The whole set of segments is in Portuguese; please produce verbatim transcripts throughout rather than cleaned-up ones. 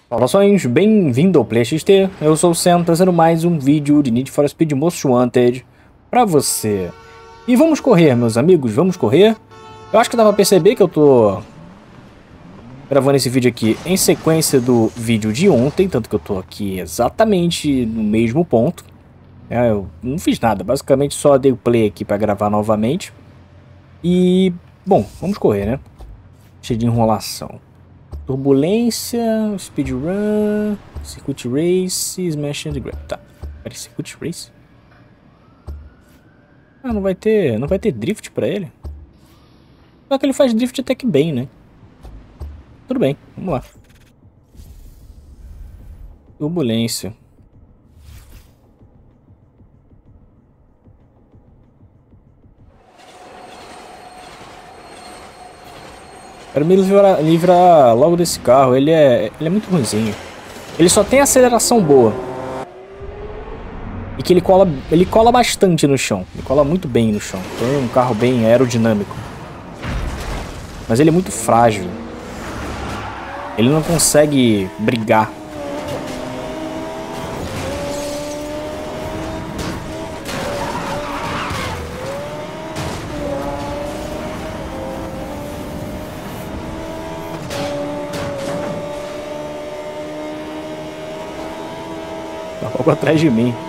Saudações, bem-vindo ao Play X T, eu sou o Sam, trazendo mais um vídeo de Need for Speed Most Wanted pra você. E vamos correr, meus amigos, vamos correr. Eu acho que dá pra perceber que eu tô gravando esse vídeo aqui em sequência do vídeo de ontem, tanto que eu tô aqui exatamente no mesmo ponto. É, eu não fiz nada, basicamente só dei o play aqui pra gravar novamente. E, bom, vamos correr, né? Cheio de enrolação. Turbulência, speedrun, circuit race, smash and grab. Tá, peraí, circuit race? Ah, não vai ter, não vai ter drift pra ele? Só que ele faz drift até que bem, né? Tudo bem, vamos lá. Turbulência. Quero me livrar, livrar logo desse carro, ele é, ele é muito ruinzinho. Ele só tem aceleração boa. E que ele cola, ele cola bastante no chão. Ele cola muito bem no chão. Então é um carro bem aerodinâmico. Mas ele é muito frágil. Ele não consegue brigar. Tá logo atrás de mim.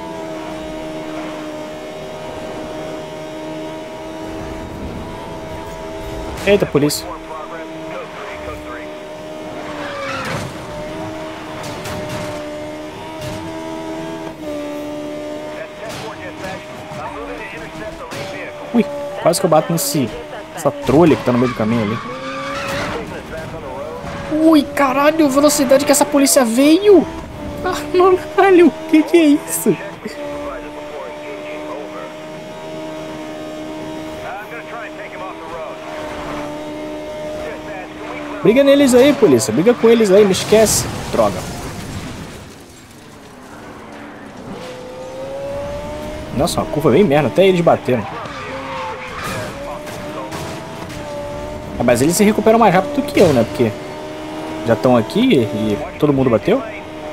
Eita, polícia. Ui, quase que eu bato nesse essa trolha que tá no meio do caminho ali. Ui, caralho, a velocidade que essa polícia veio! Ah, caralho, o que que é isso? Briga neles aí, polícia. Briga com eles aí, me esquece. Droga. Nossa, uma curva bem merda. Até eles bateram. Ah, mas eles se recuperam mais rápido do que eu, né? Porque já estão aqui e todo mundo bateu.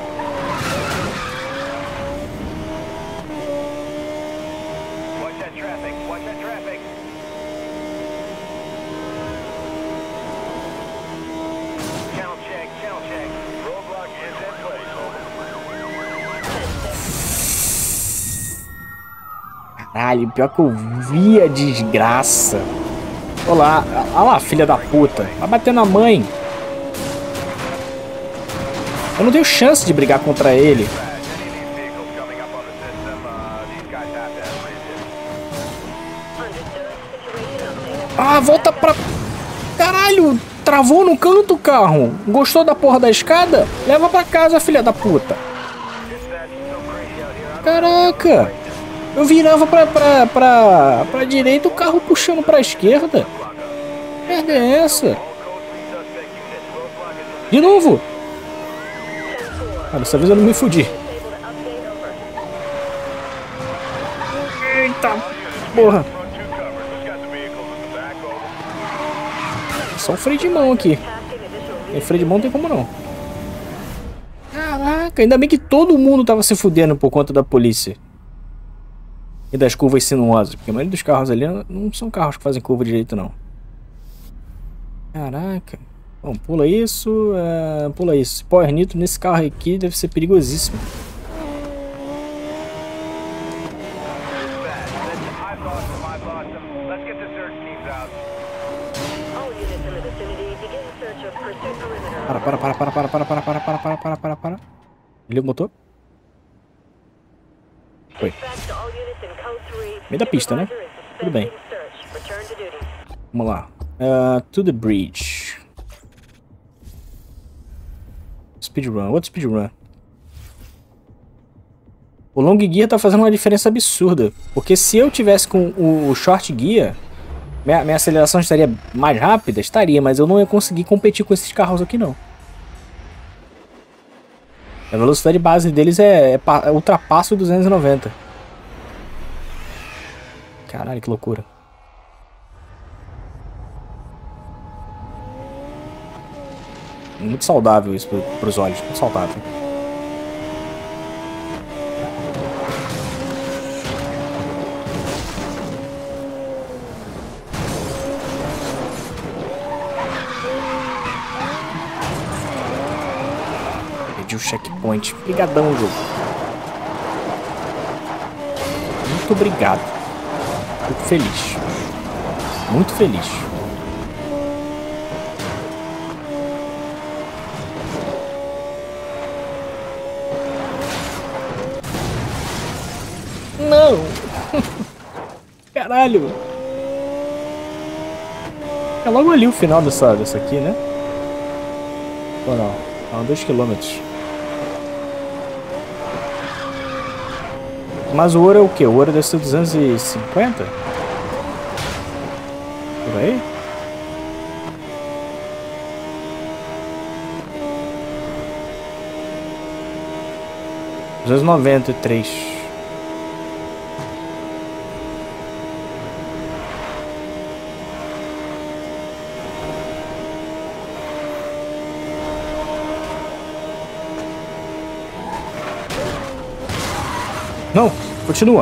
Caralho, pior que eu vi a desgraça. Olá, olha lá, filha da puta. Vai bater na mãe. Eu não tenho chance de brigar contra ele. Ah, volta pra... Caralho, travou no canto o carro. Gostou da porra da escada? Leva pra casa, filha da puta. Caraca. Eu virava pra, pra, pra, pra direita, o carro puxando pra esquerda. Que merda é essa? De novo. Ah, dessa vez eu não me fudi. Eita, porra. Só o freio de mão aqui. Tem freio de mão, não tem como não. Caraca, ainda bem que todo mundo tava se fudendo por conta da polícia. E das curvas sinuosas, porque a maioria dos carros ali não são carros que fazem curva direito, não. Caraca. Bom, pula isso, uh, pula isso. Power Nitro nesse carro aqui deve ser perigosíssimo. Para, para, para, para, para, para, para, para, para, para, para, para, para. Liga o motor. Foi. Meio da pista, né? Tudo bem. Vamos lá. Uh, to the bridge. Speedrun. Outro speedrun. O long gear tá fazendo uma diferença absurda. Porque se eu tivesse com o short gear, minha, minha aceleração estaria mais rápida? Estaria, mas eu não ia conseguir competir com esses carros aqui, não. A velocidade base deles é, é, é ultrapassa o duzentos e noventa. Caralho, que loucura. Muito saudável isso para os olhos, muito saudável. Perdi o checkpoint. Obrigadão, jogo. Muito obrigado. Fico feliz. Muito feliz. Não! Caralho! É logo ali o final dessa, dessa aqui, né? Ou não? São dois quilômetros. Mas o ouro é o quê? O ouro deve ser duzentos e cinquenta? Por aí? duzentos e noventa e três. Não, continua.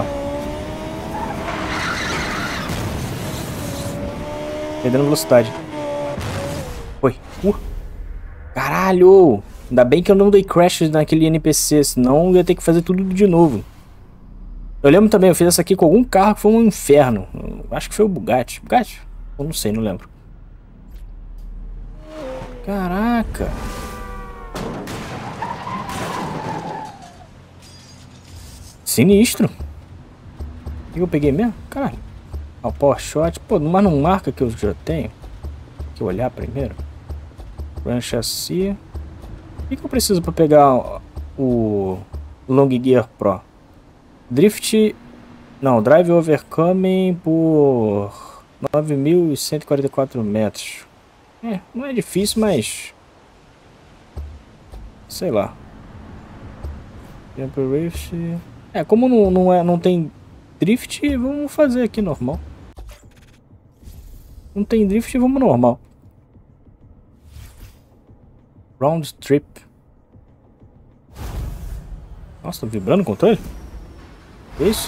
Perdendo velocidade. Foi. Uh. Caralho! Ainda bem que eu não dei crash naquele N P C, senão eu ia ter que fazer tudo de novo. Eu lembro também, eu fiz essa aqui com algum carro que foi um inferno. Eu acho que foi o Bugatti. Bugatti? Eu não sei, não lembro. Caraca! Sinistro. O que eu peguei mesmo? Caralho. Ah, o Power Shot. Pô, mas não marca que eu já tenho. Tem que olhar primeiro. Run Chassis. O que, que eu preciso para pegar o Long Gear Pro? Drift. Não, Drive Overcoming por nove mil cento e quarenta e quatro metros. É, não é difícil, mas... sei lá. Jump Rift... É, como não, não, é, não tem drift, vamos fazer aqui normal. Não tem drift, vamos normal. Round Trip. Nossa, tá vibrando o controle? Que isso?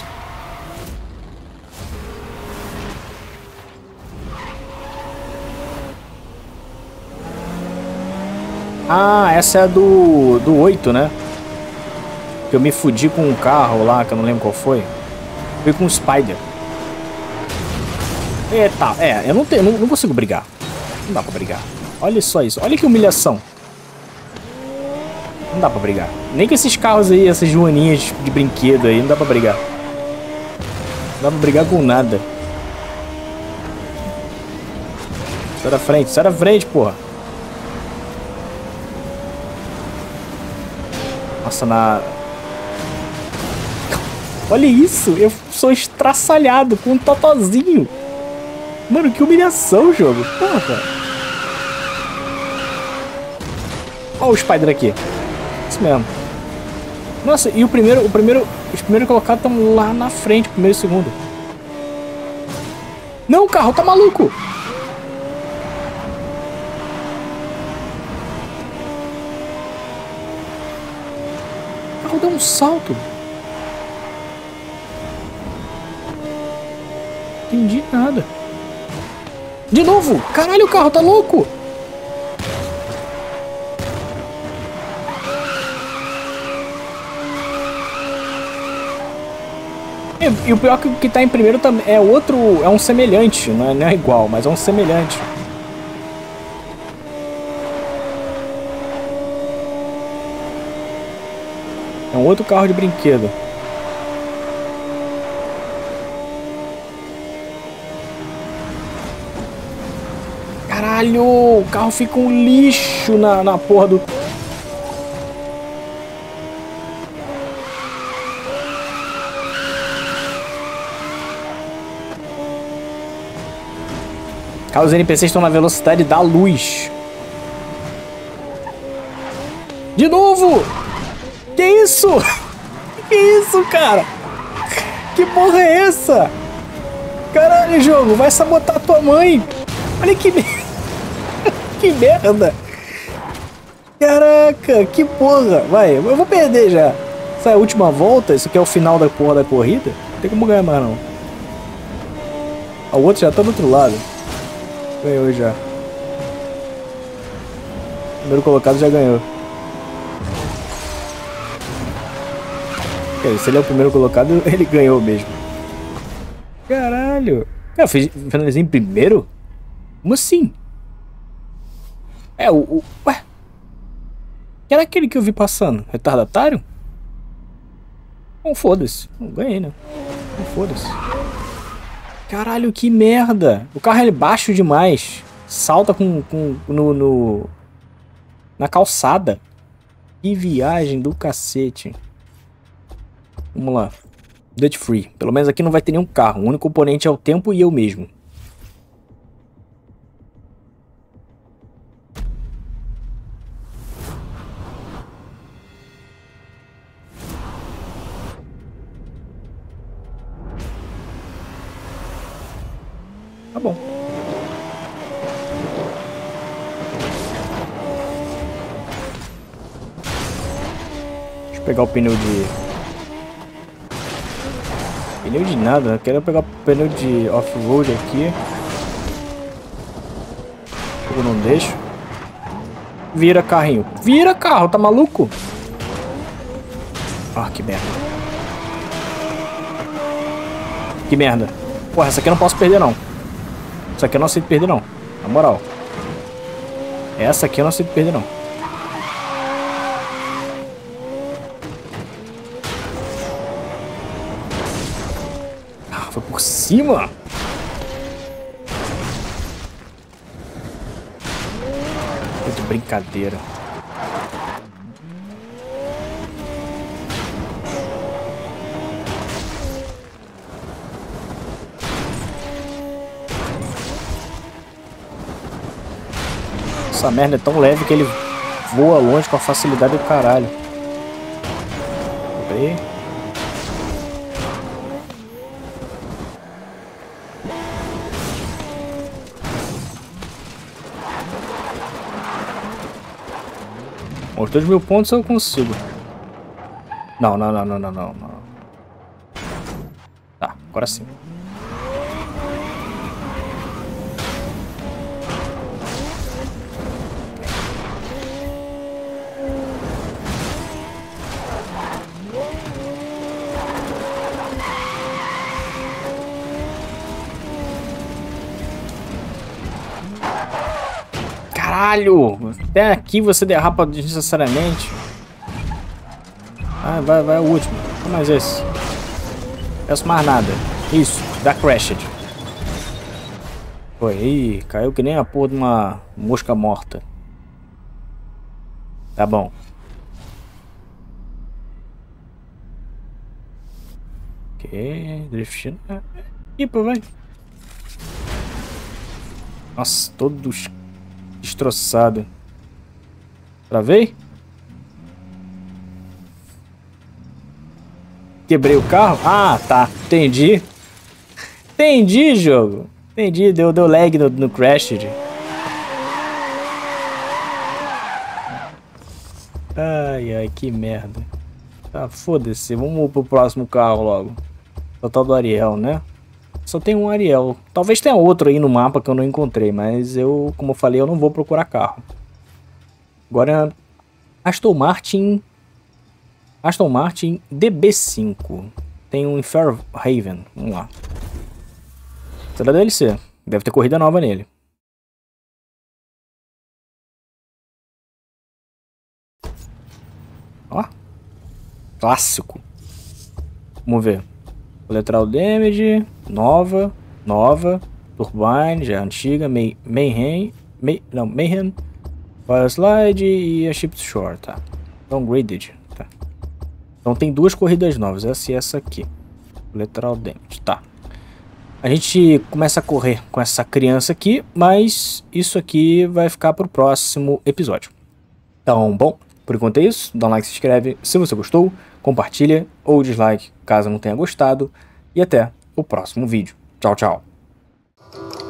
Ah, essa é a do, do oito, né? Que eu me fudi com um carro lá, que eu não lembro qual foi. Fui com um Spider. Eita, é, eu não, tenho, não, não consigo brigar. Não dá pra brigar. Olha só isso, olha que humilhação. Não dá pra brigar. Nem com esses carros aí, essas joaninhas de brinquedo aí, não dá pra brigar. Não dá pra brigar com nada. Sai da frente, sai da frente, porra. Nossa, na... Olha isso, eu sou estraçalhado com um totozinho. Mano, que humilhação, jogo. Porra. Olha o Spider aqui. Isso mesmo. Nossa, e o primeiro, o primeiro, os primeiros colocados estão lá na frente, primeiro e segundo. Não, o carro tá maluco. O carro deu um salto. Entendi nada. De novo! Caralho, o carro tá louco! E, e o pior que que tá em primeiro também é outro, é um semelhante, não é, não é igual, mas é um semelhante. É um outro carro de brinquedo. Caralho, o carro fica um lixo na, na porra do... Os N P Cs estão na velocidade da luz. De novo! Que isso? Que isso, cara? Que porra é essa? Caralho, jogo, vai sabotar tua mãe. Olha que merda. Que merda. Caraca, que porra. Vai, eu vou perder já. Essa é a última volta? Isso aqui é o final da porra da corrida? Não tem como ganhar mais não. O outro já tá do outro lado. Ganhou já. O primeiro colocado já ganhou. Se ele é o primeiro colocado, ele ganhou mesmo. Caralho. Eu fiz, finalizei em primeiro? Como assim? É, o... o ué? Era aquele que eu vi passando? Retardatário? Não, foda-se. Não ganhei, né? Não, foda-se. Caralho, que merda. O carro é baixo demais. Salta com... com no, no... na calçada. Que viagem do cacete. Vamos lá. Dutch Free. Pelo menos aqui não vai ter nenhum carro. O único componente é o tempo e eu mesmo. Tá bom. Deixa eu pegar o pneu de... Pneu de nada, eu quero pegar o pneu de off-road aqui. Eu não deixo. Vira carrinho. Vira carro, tá maluco? Ah, que merda. Que merda. Porra, essa aqui eu não posso perder não. Essa aqui eu não aceito perder não. Na moral. Essa aqui eu não aceito perder não. Foi por cima. Foi de brincadeira. Essa merda é tão leve que ele voa longe com a facilidade do caralho. Aí. Os dois mil pontos eu consigo. Não, não, não, não, não, não, não. Tá, agora sim. Caralho! Até aqui você derrapa desnecessariamente. Ah, vai, vai o último. Não mais esse. Não peço mais nada. Isso, dá crashed. Foi, ih, caiu que nem a porra de uma mosca morta. Tá bom. Ok, drift. Ih, pô, vai. Nossa, todos destroçado. Travei? Quebrei o carro? Ah, tá. Entendi. Entendi, jogo. Entendi. Deu, deu lag no, no Crashed. Ai, ai, que merda. Tá, foda-se. Vamos pro próximo carro logo. Total do Ariel, né? Só tem um Ariel. Talvez tenha outro aí no mapa que eu não encontrei, mas eu, como eu falei, eu não vou procurar carro. Agora, Aston Martin... Aston Martin D B cinco. Tem um em Fairhaven. Vamos lá. Será D L C. Deve ter corrida nova nele. Ó. Clássico. Vamos ver. Collateral Damage. Nova. Nova. Turbine. Já é antiga. May, Mayhem. May, não, Mayhem. Fire Slide e a Chip Shore. Tá. Downgraded. Tá. Então tem duas corridas novas. Essa e essa aqui. Collateral Damage. Tá. A gente começa a correr com essa criança aqui. Mas isso aqui vai ficar pro próximo episódio. Então, bom. Por enquanto é isso, dá um like, se inscreve se você gostou, compartilha ou dislike caso não tenha gostado e até o próximo vídeo. Tchau, tchau.